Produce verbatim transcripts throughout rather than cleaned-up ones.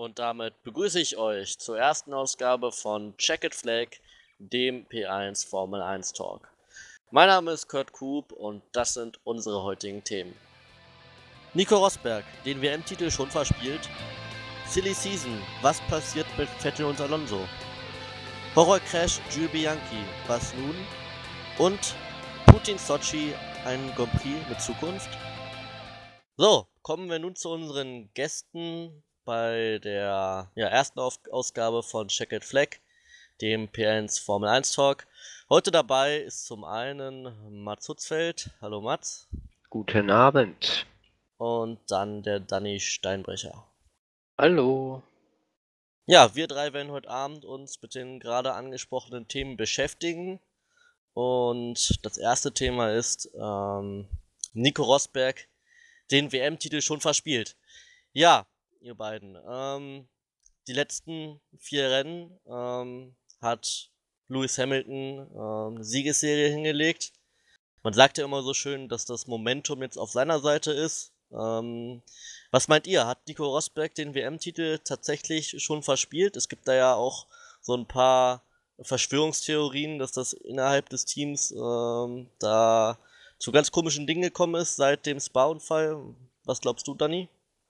Und damit begrüße ich euch zur ersten Ausgabe von Checkered Flag, dem P eins Formel eins Talk. Mein Name ist Kurt Kub und das sind unsere heutigen Themen. Nico Rosberg, den W M-Titel schon verspielt. Silly Season, was passiert mit Vettel und Alonso? Horrorcrash Jules Bianchi, was nun? Und Putin Sochi, ein Grand Prix mit Zukunft? So, kommen wir nun zu unseren Gästen bei der ja, ersten Auf- Ausgabe von Checkered Flag, dem P eins Formel eins Talk. Heute dabei ist zum einen Mats Hutzfeld. Hallo Mats. Guten Abend. Und dann der Danny Steinbrecher. Hallo. Ja, wir drei werden heute Abend uns mit den gerade angesprochenen Themen beschäftigen. Und das erste Thema ist ähm, Nico Rosberg, den W M-Titel schon verspielt. Ja, ihr beiden. Ähm, die letzten vier Rennen ähm, hat Lewis Hamilton ähm, eine Siegesserie hingelegt. Man sagt ja immer so schön, dass das Momentum jetzt auf seiner Seite ist. Ähm, was meint ihr? Hat Nico Rosberg den W M-Titel tatsächlich schon verspielt? Es gibt da ja auch so ein paar Verschwörungstheorien, dass das innerhalb des Teams ähm, da zu ganz komischen Dingen gekommen ist seit dem Spa-Unfall. Was glaubst du, Danny?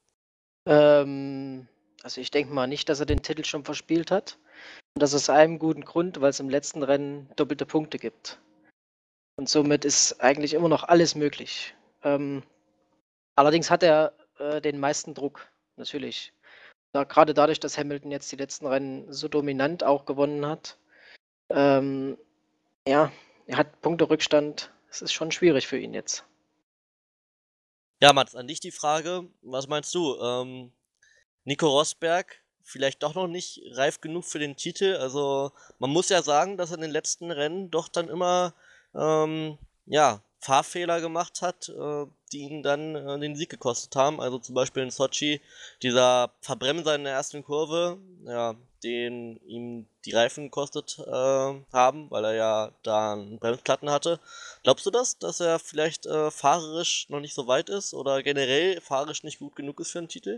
Ähm, also ich denke mal nicht, dass er den Titel schon verspielt hat. Und das aus einem guten Grund, weil es im letzten Rennen doppelte Punkte gibt. Und somit ist eigentlich immer noch alles möglich. Ähm, allerdings hat er äh, den meisten Druck, natürlich. Da, gerade dadurch, dass Hamilton jetzt die letzten Rennen so dominant auch gewonnen hat. Ähm, ja, er hat Punkterückstand. Es ist schon schwierig für ihn jetzt. Ja, Mats, an dich die Frage. Was meinst du? Ähm, Nico Rosberg vielleicht doch noch nicht reif genug für den Titel. Also man muss ja sagen, dass er in den letzten Rennen doch dann immer ähm, ja, Fahrfehler gemacht hat, äh, die ihn dann äh, den Sieg gekostet haben. Also zum Beispiel in Sochi dieser Verbremser in der ersten Kurve, ja, den ihm die Reifen gekostet äh, haben, weil er ja da einen Bremsplatten hatte. Glaubst du das, dass er vielleicht äh, fahrerisch noch nicht so weit ist oder generell fahrerisch nicht gut genug ist für einen Titel?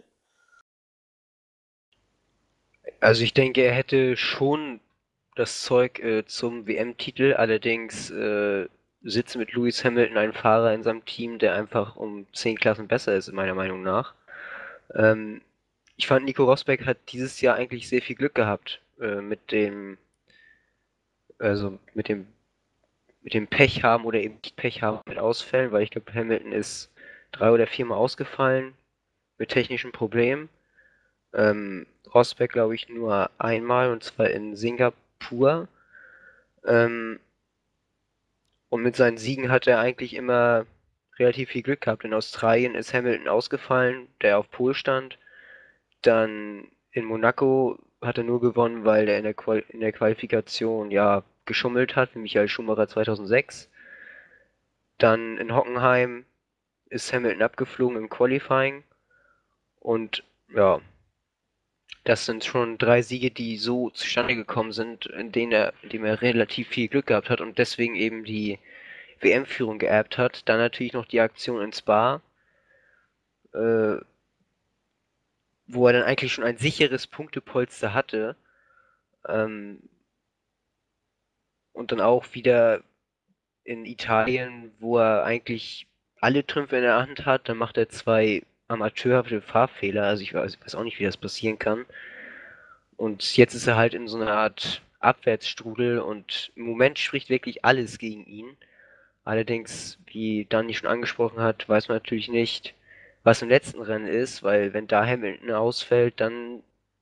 Also ich denke, er hätte schon das Zeug äh, zum W M-Titel, allerdings äh, sitzt mit Lewis Hamilton ein Fahrer in seinem Team, der einfach um zehn Klassen besser ist, meiner Meinung nach. Ähm, ich fand, Nico Rosberg hat dieses Jahr eigentlich sehr viel Glück gehabt äh, mit dem, also mit dem, mit dem Pech haben oder eben nicht Pech haben mit Ausfällen, weil ich glaube, Hamilton ist drei oder viermal ausgefallen mit technischen Problemen. Ähm, Rosberg, glaube ich, nur einmal und zwar in Singapur. Ähm, und mit seinen Siegen hat er eigentlich immer relativ viel Glück gehabt. In Australien ist Hamilton ausgefallen, der auf Pole stand. Dann in Monaco hat er nur gewonnen, weil er in der, Qual in der Qualifikation ja geschummelt hat, wie Michael Schumacher zweitausendsechs. Dann in Hockenheim ist Hamilton abgeflogen im Qualifying. Und ja, das sind schon drei Siege, die so zustande gekommen sind, in denen er, in dem er relativ viel Glück gehabt hat und deswegen eben die W M-Führung geerbt hat. Dann natürlich noch die Aktion in Spa, äh, wo er dann eigentlich schon ein sicheres Punktepolster hatte. Ähm, und dann auch wieder in Italien, wo er eigentlich alle Trümpfe in der Hand hat. Dann macht er zwei amateurhafte Fahrfehler. Also ich weiß, ich weiß auch nicht, wie das passieren kann. Und jetzt ist er halt in so einer Art Abwärtsstrudel und im Moment spricht wirklich alles gegen ihn. Allerdings, wie Dani schon angesprochen hat, weiß man natürlich nicht, was im letzten Rennen ist, weil wenn da Hamilton ausfällt, dann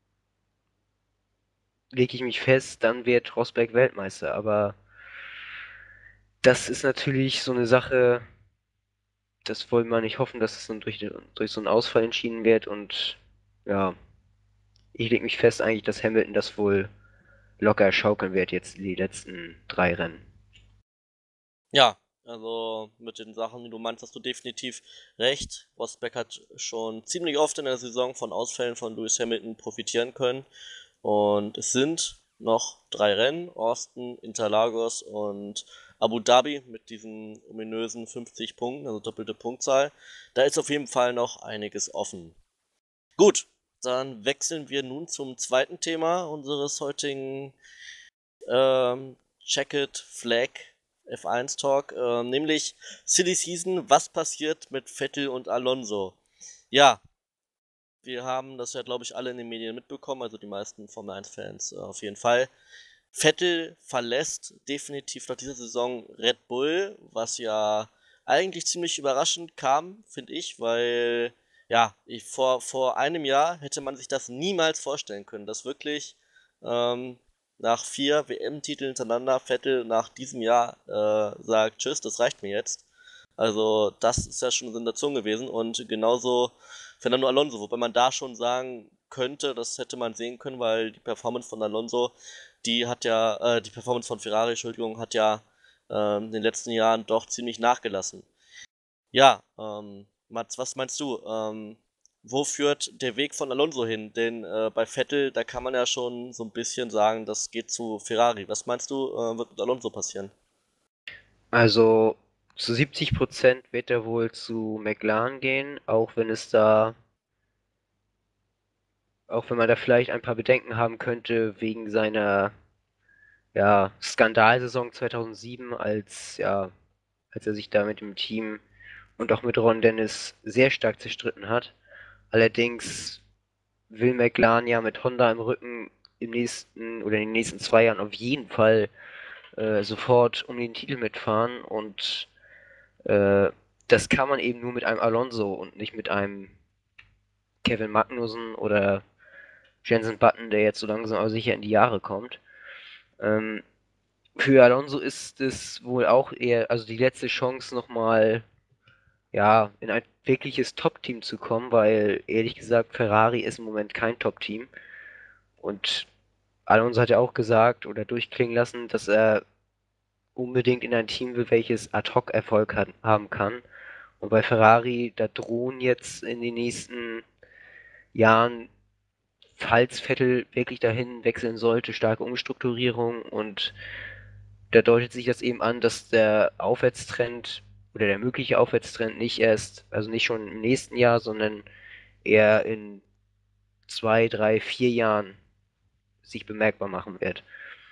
lege ich mich fest, dann wird Rosberg Weltmeister. Aber das ist natürlich so eine Sache, das wollen wir nicht hoffen, dass es dann durch, durch so einen Ausfall entschieden wird. Und ja, ich lege mich fest eigentlich, dass Hamilton das wohl locker schaukeln wird jetzt die letzten drei Rennen. Ja, also mit den Sachen, die du meinst, hast du definitiv recht. Rosberg hat schon ziemlich oft in der Saison von Ausfällen von Lewis Hamilton profitieren können. Und es sind noch drei Rennen, Austin, Interlagos und Abu Dhabi mit diesen ominösen fünfzig Punkten, also doppelte Punktzahl. Da ist auf jeden Fall noch einiges offen. Gut, dann wechseln wir nun zum zweiten Thema unseres heutigen ähm, Checkered Flag F eins Talk, äh, nämlich Silly Season, was passiert mit Vettel und Alonso? Ja, wir haben das ja, glaube ich, alle in den Medien mitbekommen, also die meisten Formel eins Fans äh, auf jeden Fall. Vettel verlässt definitiv nach dieser Saison Red Bull, was ja eigentlich ziemlich überraschend kam, finde ich, weil ja, ich, vor, vor einem Jahr hätte man sich das niemals vorstellen können, dass wirklich ähm, nach vier W M-Titeln hintereinander Vettel nach diesem Jahr äh, sagt, tschüss, das reicht mir jetzt. Also das ist ja schon eine Sensation gewesen und genauso Fernando Alonso, wobei man da schon sagen könnte, das hätte man sehen können, weil die Performance von Alonso, die hat ja, äh, die Performance von Ferrari, Entschuldigung, hat ja ähm, in den letzten Jahren doch ziemlich nachgelassen. Ja, ähm, Mats, was meinst du? Ähm, wo führt der Weg von Alonso hin? Denn äh, bei Vettel, da kann man ja schon so ein bisschen sagen, das geht zu Ferrari. Was meinst du, äh, wird mit Alonso passieren? Also zu siebzig Prozent wird er wohl zu McLaren gehen, auch wenn es da, auch wenn man da vielleicht ein paar Bedenken haben könnte wegen seiner, ja, Skandalsaison zweitausendsieben, als, ja, als er sich da mit dem Team und auch mit Ron Dennis sehr stark zerstritten hat. Allerdings will McLaren ja mit Honda im Rücken im nächsten oder in den nächsten zwei Jahren auf jeden Fall äh, sofort um den Titel mitfahren und äh, das kann man eben nur mit einem Alonso und nicht mit einem Kevin Magnussen oder Jensen Button, der jetzt so langsam aber sicher in die Jahre kommt. Ähm, für Alonso ist es wohl auch eher, also die letzte Chance nochmal, ja, in ein wirkliches Top-Team zu kommen, weil ehrlich gesagt Ferrari ist im Moment kein Top-Team. Und Alonso hat ja auch gesagt oder durchklingen lassen, dass er unbedingt in ein Team will, welches Ad-Hoc-Erfolg hat, haben kann. Und bei Ferrari, da drohen jetzt in den nächsten Jahren, falls Vettel wirklich dahin wechseln sollte, starke Umstrukturierung und da deutet sich das eben an, dass der Aufwärtstrend oder der mögliche Aufwärtstrend nicht erst, also nicht schon im nächsten Jahr, sondern eher in zwei, drei, vier Jahren sich bemerkbar machen wird.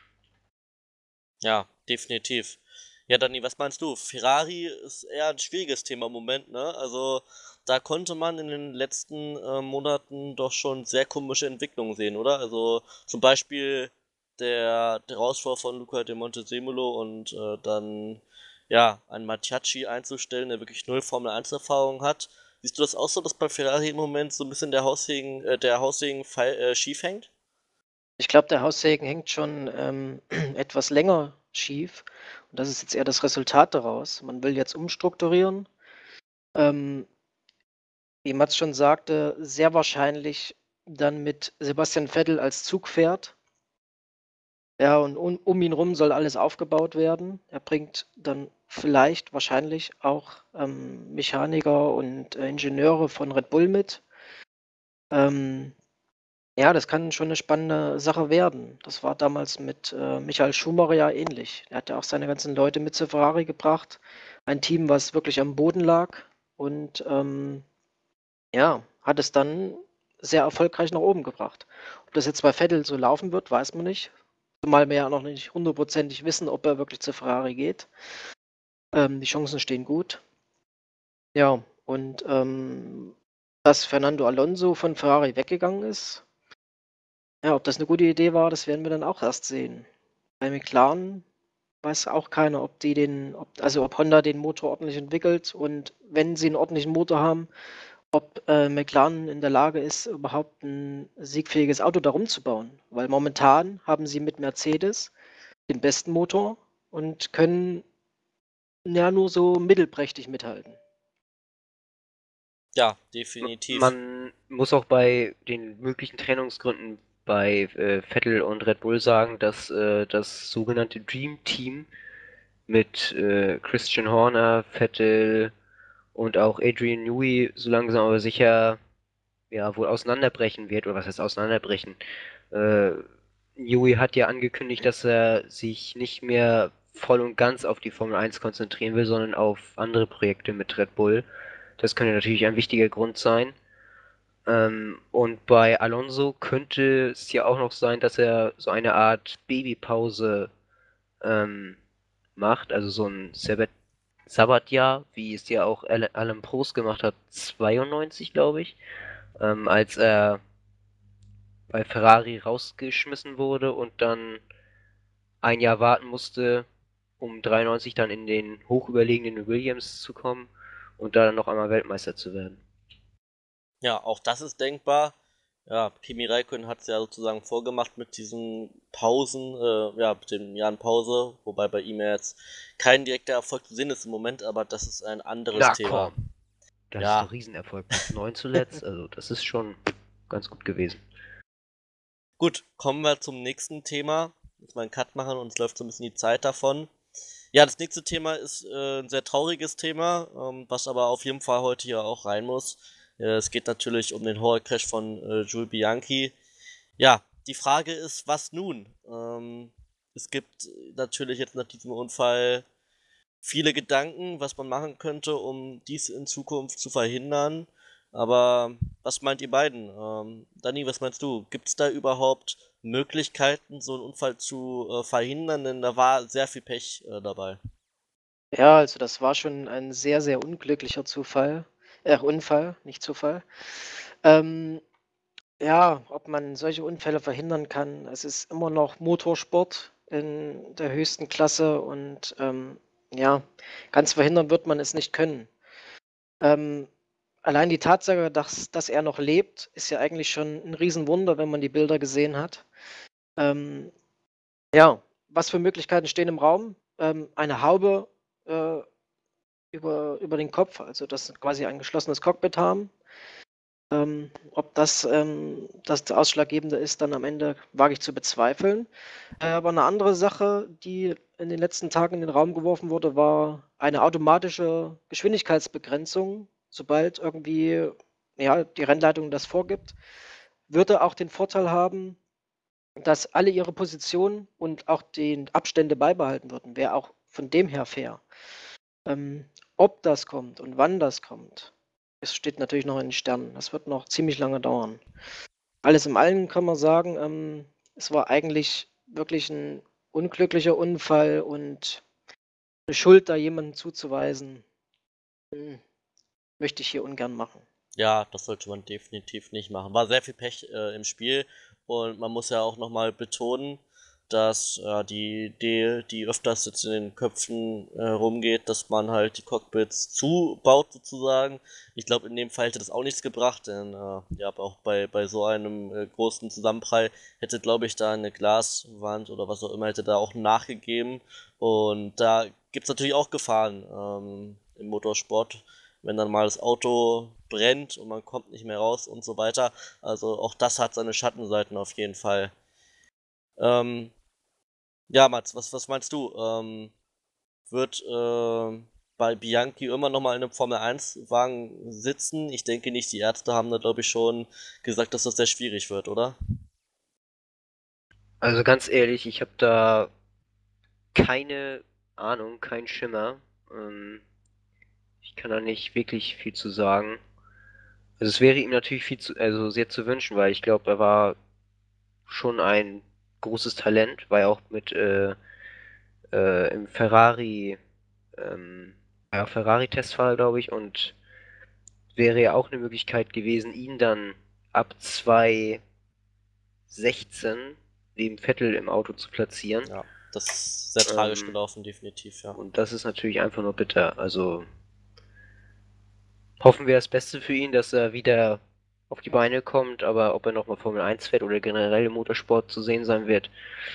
Ja, definitiv. Ja, Dani, was meinst du? Ferrari ist eher ein schwieriges Thema im Moment, ne? Also, da konnte man in den letzten äh, Monaten doch schon sehr komische Entwicklungen sehen, oder? Also, zum Beispiel der, der Rausfall von Luca de Montezemolo und äh, dann, ja, einen Matiacci einzustellen, der wirklich null Formel eins Erfahrung hat. Siehst du das auch so, dass bei Ferrari im Moment so ein bisschen der Haussegen, äh, der Haussegen Fall, äh, schief hängt? Ich glaube, der Haussegen hängt schon ähm, etwas länger schief. Und das ist jetzt eher das Resultat daraus. Man will jetzt umstrukturieren. Ähm, wie Mats schon sagte, sehr wahrscheinlich dann mit Sebastian Vettel als Zugpferd. Ja, und um, um ihn rum soll alles aufgebaut werden. Er bringt dann vielleicht, wahrscheinlich auch ähm, Mechaniker und äh, Ingenieure von Red Bull mit. Ähm, Ja, das kann schon eine spannende Sache werden. Das war damals mit, äh, Michael Schumacher ja ähnlich. Er hat ja auch seine ganzen Leute mit zu Ferrari gebracht. Ein Team, was wirklich am Boden lag und, ähm, ja, hat es dann sehr erfolgreich nach oben gebracht. Ob das jetzt bei Vettel so laufen wird, weiß man nicht, zumal wir ja noch nicht hundertprozentig wissen, ob er wirklich zu Ferrari geht. Ähm, die Chancen stehen gut. Ja, und, ähm, dass Fernando Alonso von Ferrari weggegangen ist, ja, ob das eine gute Idee war, das werden wir dann auch erst sehen. Bei McLaren weiß auch keiner, ob die den ob also, ob Honda den Motor ordentlich entwickelt und wenn sie einen ordentlichen Motor haben, ob, äh, McLaren in der Lage ist, überhaupt ein siegfähiges Auto darum zu bauen. Weil momentan haben sie mit Mercedes den besten Motor und können, ja, nur so mittelprächtig mithalten. Ja, definitiv. Man muss auch bei den möglichen Trennungsgründen bei äh, Vettel und Red Bull sagen, dass äh, das sogenannte Dream Team mit äh, Christian Horner, Vettel und auch Adrian Newey so langsam aber sicher ja wohl auseinanderbrechen wird, oder was heißt auseinanderbrechen? Äh, Newey hat ja angekündigt, dass er sich nicht mehr voll und ganz auf die Formel eins konzentrieren will, sondern auf andere Projekte mit Red Bull. Das könnte natürlich ein wichtiger Grund sein. Ähm, und bei Alonso könnte es ja auch noch sein, dass er so eine Art Babypause ähm, macht, also so ein Sabbat Sabbatjahr, wie es ja auch Al- Alain Prost gemacht hat, zweiundneunzig, glaube ich, ähm, als er bei Ferrari rausgeschmissen wurde und dann ein Jahr warten musste, um dreiundneunzig dann in den hochüberlegenen Williams zu kommen und da dann noch einmal Weltmeister zu werden. Ja, auch das ist denkbar. Ja, Kimi Räikkönen hat es ja sozusagen vorgemacht mit diesen Pausen, äh, ja, mit den Jahren Pause, wobei bei ihm ja jetzt kein direkter Erfolg zu sehen ist im Moment, aber das ist ein anderes Na Thema. komm, das ist Ja, doch Riesenerfolg. Platz neun zuletzt, also das ist schon ganz gut gewesen. gut, kommen wir zum nächsten Thema. Muss mal einen Cut machen, uns läuft so ein bisschen die Zeit davon. Ja, das nächste Thema ist äh, ein sehr trauriges Thema, ähm, was aber auf jeden Fall heute hier auch rein muss. Äh, es geht natürlich um den Horror-Crash von äh, Jules Bianchi. Ja, die Frage ist, was nun? Ähm, es gibt natürlich jetzt nach diesem Unfall viele Gedanken, was man machen könnte, um dies in Zukunft zu verhindern. Aber was meint ihr beiden? Ähm, Dani, was meinst du? Gibt es da überhaupt Möglichkeiten, so einen Unfall zu äh, verhindern? Denn da war sehr viel Pech äh, dabei. Ja, also das war schon ein sehr, sehr unglücklicher Zufall. Äh, Unfall, nicht Zufall. Ähm, ja, ob man solche Unfälle verhindern kann. Es ist immer noch Motorsport in der höchsten Klasse und ähm, ja, ganz verhindern wird man es nicht können. Ähm, allein die Tatsache, dass, dass er noch lebt, ist ja eigentlich schon ein Riesenwunder, wenn man die Bilder gesehen hat. Ähm, ja, was für Möglichkeiten stehen im Raum? Ähm, eine Haube äh, über, über den Kopf, also dass sie quasi ein geschlossenes Cockpit haben. Ähm, ob das ähm, das Ausschlaggebende ist, dann am Ende wage ich zu bezweifeln. Äh, aber eine andere Sache, die in den letzten Tagen in den Raum geworfen wurde, war eine automatische Geschwindigkeitsbegrenzung. Sobald irgendwie ja, die Rennleitung das vorgibt, würde auch den Vorteil haben, dass alle ihre Position und auch die Abstände beibehalten würden. Wäre auch von dem her fair. Ähm, ob das kommt und wann das kommt, es steht natürlich noch in den Sternen. Das wird noch ziemlich lange dauern. Alles in allem kann man sagen, ähm, es war eigentlich wirklich ein unglücklicher Unfall und eine Schuld, da jemanden zuzuweisen, hm, möchte ich hier ungern machen. Ja, das sollte man definitiv nicht machen. War sehr viel Pech äh, im Spiel und man muss ja auch nochmal betonen, dass äh, die Idee, die öfters jetzt in den Köpfen äh, rumgeht, dass man halt die Cockpits zubaut sozusagen. Ich glaube, in dem Fall hätte das auch nichts gebracht, denn äh, ja, aber auch bei, bei so einem äh, großen Zusammenprall hätte, glaube ich, da eine Glaswand oder was auch immer, hätte da auch nachgegeben. Und da gibt's natürlich auch Gefahren ähm, im Motorsport, wenn dann mal das Auto brennt und man kommt nicht mehr raus und so weiter. Also auch das hat seine Schattenseiten auf jeden Fall. Ähm, ja, Mats, was, was meinst du? Ähm, wird äh, bei Bianchi immer noch mal in einem Formel eins Wagen sitzen? Ich denke nicht, die Ärzte haben da glaube ich schon gesagt, dass das sehr schwierig wird, oder? Also ganz ehrlich, ich habe da keine Ahnung, keinen Schimmer. Ähm, ich kann da nicht wirklich viel zu sagen. Also es wäre ihm natürlich viel zu, also sehr zu wünschen, weil ich glaube, er war schon ein großes Talent, war ja auch mit äh, äh, im Ferrari, ähm, ja, Ferrari-Testfahrer, glaube ich, und wäre ja auch eine Möglichkeit gewesen, ihn dann ab zwanzig sechzehn neben Vettel im Auto zu platzieren. Ja, das ist sehr tragisch Ähm, gelaufen, definitiv, ja. und das ist natürlich einfach nur bitter. Also hoffen wir das Beste für ihn, dass er wieder auf die Beine kommt, aber ob er nochmal Formel eins fährt oder generell im Motorsport zu sehen sein wird,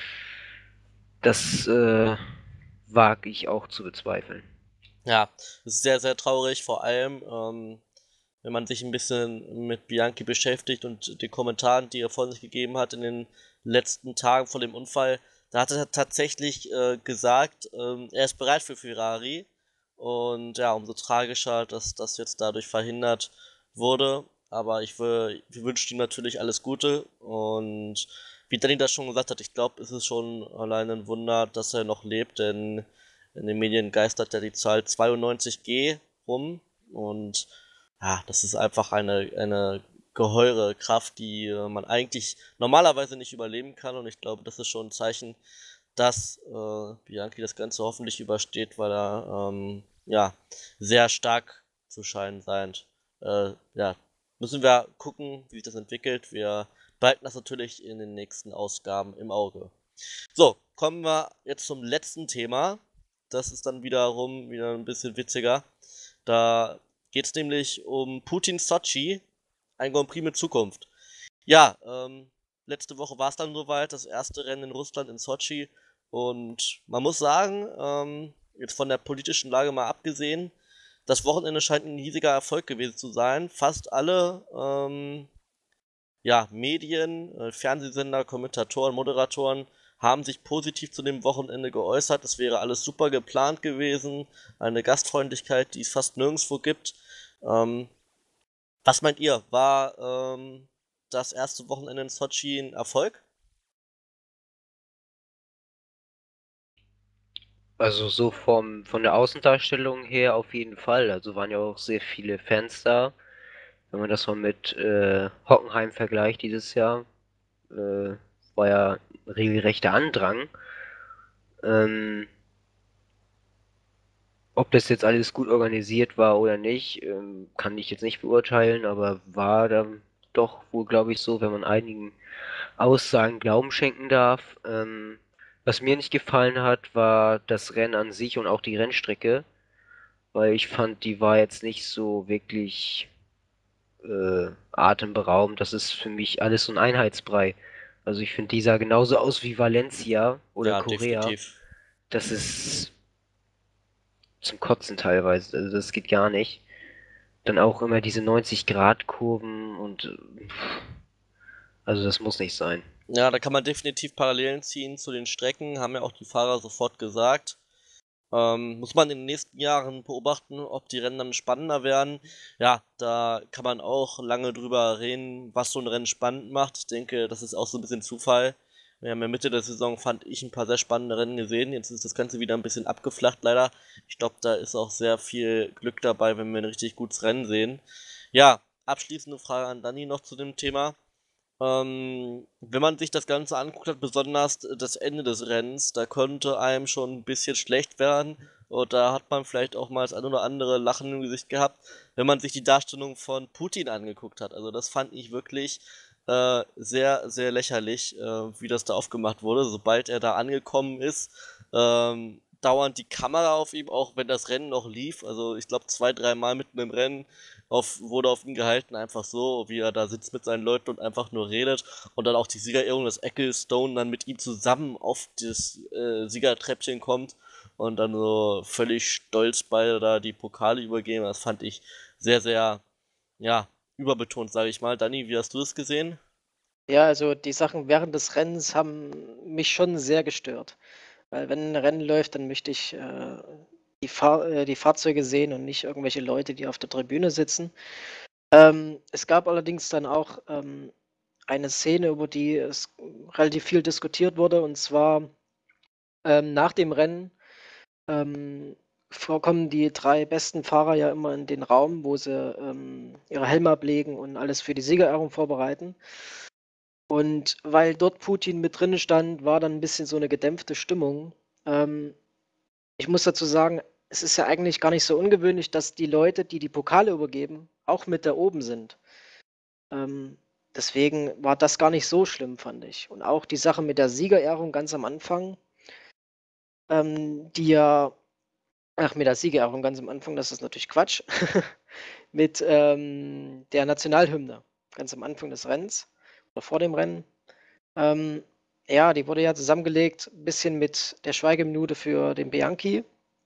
das äh, wage ich auch zu bezweifeln. Ja, es ist sehr, sehr traurig, vor allem, ähm, wenn man sich ein bisschen mit Bianchi beschäftigt und den Kommentaren, die er von sich gegeben hat in den letzten Tagen vor dem Unfall, da hat er tatsächlich äh, gesagt, ähm, er ist bereit für Ferrari. Und ja, umso tragischer, dass das jetzt dadurch verhindert wurde. Aber ich, wür- ich wünsche ihm natürlich alles Gute. Und wie Danny das schon gesagt hat, ich glaube, es ist schon allein ein Wunder, dass er noch lebt, denn in den Medien geistert ja die Zahl zweiundneunzig G rum. Und ja, das ist einfach eine, eine ungeheure Kraft, die äh, man eigentlich normalerweise nicht überleben kann. Und ich glaube, das ist schon ein Zeichen, dass äh, Bianchi das Ganze hoffentlich übersteht, weil er ähm, ja sehr stark zu scheinen scheint. Äh, ja, müssen wir gucken, wie sich das entwickelt. Wir behalten das natürlich in den nächsten Ausgaben im Auge. So, kommen wir jetzt zum letzten Thema. Das ist dann wiederum wieder ein bisschen witziger. Da geht es nämlich um Putin Sochi, ein Grand Prix mit Zukunft. Ja, ähm, letzte Woche war es dann soweit, das erste Rennen in Russland in Sochi. Und man muss sagen, ähm, jetzt von der politischen Lage mal abgesehen, das Wochenende scheint ein riesiger Erfolg gewesen zu sein. Fast alle ähm, ja, Medien, äh, Fernsehsender, Kommentatoren, Moderatoren haben sich positiv zu dem Wochenende geäußert. Es wäre alles super geplant gewesen. Eine Gastfreundlichkeit, die es fast nirgendwo gibt. Ähm, was meint ihr? War ähm, das erste Wochenende in Sochi ein Erfolg? Also so vom, von der Außendarstellung her auf jeden Fall. Also waren ja auch sehr viele Fans da. Wenn man das mal mit äh, Hockenheim vergleicht dieses Jahr, äh, war ja regelrechter Andrang. Ähm, ob das jetzt alles gut organisiert war oder nicht, ähm, kann ich jetzt nicht beurteilen, aber war dann doch wohl, glaube ich, so, wenn man einigen Aussagen Glauben schenken darf. Ähm, was mir nicht gefallen hat, war das Rennen an sich und auch die Rennstrecke, weil ich fand, die war jetzt nicht so wirklich äh, atemberaubend. Das ist für mich alles so ein Einheitsbrei. Also ich finde, die sah genauso aus wie Valencia oder Ja, Korea. definitiv. Das ist zum Kotzen teilweise. Also das geht gar nicht. Dann auch immer diese neunzig-Grad-Kurven und äh, also das muss nicht sein. Ja, da kann man definitiv Parallelen ziehen zu den Strecken, haben ja auch die Fahrer sofort gesagt. Ähm, muss man in den nächsten Jahren beobachten, ob die Rennen dann spannender werden. Ja, da kann man auch lange drüber reden, was so ein Rennen spannend macht. Ich denke, das ist auch so ein bisschen Zufall. Wir haben ja Mitte der Saison, fand ich, ein paar sehr spannende Rennen gesehen. Jetzt ist das Ganze wieder ein bisschen abgeflacht, leider. Ich glaube, da ist auch sehr viel Glück dabei, wenn wir ein richtig gutes Rennen sehen. Ja, abschließende Frage an Dani noch zu dem Thema. Ähm, wenn man sich das Ganze anguckt hat, besonders das Ende des Rennens, da konnte einem schon ein bisschen schlecht werden. Und da hat man vielleicht auch mal das ein oder andere Lachen im Gesicht gehabt, wenn man sich die Darstellung von Putin angeguckt hat. Also das fand ich wirklich äh, sehr, sehr lächerlich, äh, wie das da aufgemacht wurde. Sobald er da angekommen ist, ähm, dauernd die Kamera auf ihm, auch wenn das Rennen noch lief. Also ich glaube zwei, dreimal mitten im Rennen auf, wurde auf ihn gehalten, einfach so, wie er da sitzt mit seinen Leuten und einfach nur redet. Und dann auch die Siegerehrung, dass Ecclestone dann mit ihm zusammen auf das äh, Siegertreppchen kommt und dann so völlig stolz beide da die Pokale übergeben. Das fand ich sehr, sehr, ja, überbetont, sage ich mal. Dani, wie hast du es gesehen? Ja, also die Sachen während des Rennens haben mich schon sehr gestört. Weil wenn ein Rennen läuft, dann möchte ich äh, die, Fahr äh, die Fahrzeuge sehen und nicht irgendwelche Leute, die auf der Tribüne sitzen. Ähm, es gab allerdings dann auch ähm, eine Szene, über die es relativ viel diskutiert wurde, und zwar ähm, nach dem Rennen ähm, vor kommen die drei besten Fahrer ja immer in den Raum, wo sie ähm, ihre Helme ablegen und alles für die Siegerehrung vorbereiten. Und weil dort Putin mit drin stand, war dann ein bisschen so eine gedämpfte Stimmung. Ähm, ich muss dazu sagen, es ist ja eigentlich gar nicht so ungewöhnlich, dass die Leute, die die Pokale übergeben, auch mit da oben sind. Ähm, deswegen war das gar nicht so schlimm, fand ich. Und auch die Sache mit der Siegerehrung ganz am Anfang, ähm, die ja ach, mit der Siegerehrung ganz am Anfang, das ist natürlich Quatsch. Mit, ähm, der Nationalhymne ganz am Anfang des Rennens oder vor dem Rennen. Ähm, ja, die wurde ja zusammengelegt, ein bisschen mit der Schweigeminute für den Bianchi.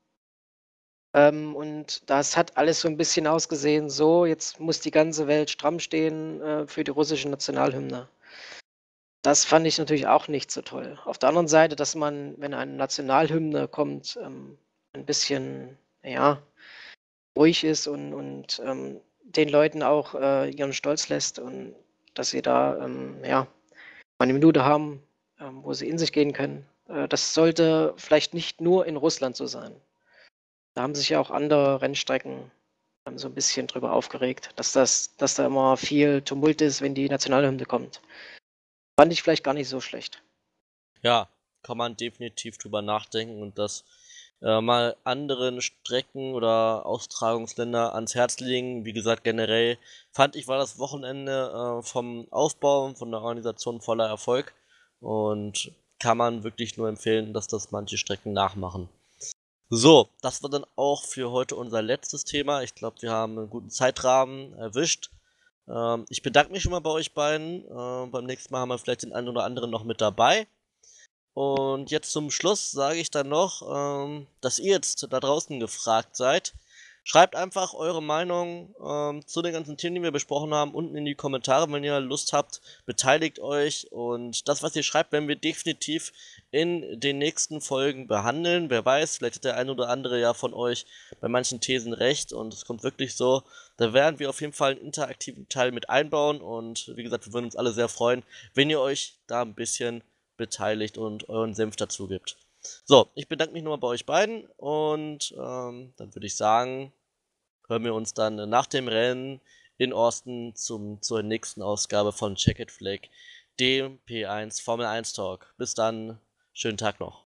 Ähm, und das hat alles so ein bisschen ausgesehen, so, jetzt muss die ganze Welt stramm stehen, äh, für die russische Nationalhymne. Das fand ich natürlich auch nicht so toll. Auf der anderen Seite, dass man, wenn eine Nationalhymne kommt, ähm, ein bisschen, ja, ruhig ist und und, ähm, den Leuten auch, äh, ihren Stolz lässt und dass sie da, ähm, ja, mal 'ne Minute haben, ähm, wo sie in sich gehen können. Äh, das sollte vielleicht nicht nur in Russland so sein. Da haben sich ja auch andere Rennstrecken haben so ein bisschen drüber aufgeregt, dass das, dass da immer viel Tumult ist, wenn die Nationalhymne kommt. Fand ich vielleicht gar nicht so schlecht. Ja, kann man definitiv drüber nachdenken und das äh, mal anderen Strecken oder Austragungsländer ans Herz legen. Wie gesagt, generell fand ich, war das Wochenende äh, vom Aufbau und von der Organisation voller Erfolg und kann man wirklich nur empfehlen, dass das manche Strecken nachmachen. So, das war dann auch für heute unser letztes Thema. Ich glaube, wir haben einen guten Zeitrahmen erwischt. Ähm, ich bedanke mich schon mal bei euch beiden. Äh, beim nächsten Mal haben wir vielleicht den einen oder anderen noch mit dabei. Und jetzt zum Schluss sage ich dann noch, ähm, dass ihr jetzt da draußen gefragt seid. Schreibt einfach eure Meinung ähm, zu den ganzen Themen, die wir besprochen haben, unten in die Kommentare, wenn ihr Lust habt. Beteiligt euch und das, was ihr schreibt, werden wir definitiv in den nächsten Folgen behandeln. Wer weiß, vielleicht hat der ein oder andere ja von euch bei manchen Thesen recht und es kommt wirklich so. Da werden wir auf jeden Fall einen interaktiven Teil mit einbauen und wie gesagt, wir würden uns alle sehr freuen, wenn ihr euch da ein bisschen beteiligt und euren Senf dazu gibt. So, ich bedanke mich nochmal bei euch beiden und ähm, dann würde ich sagen, hören wir uns dann nach dem Rennen in Austin zum, zur nächsten Ausgabe von Checkered Flag, dem P eins Formel eins Talk. Bis dann, schönen Tag noch.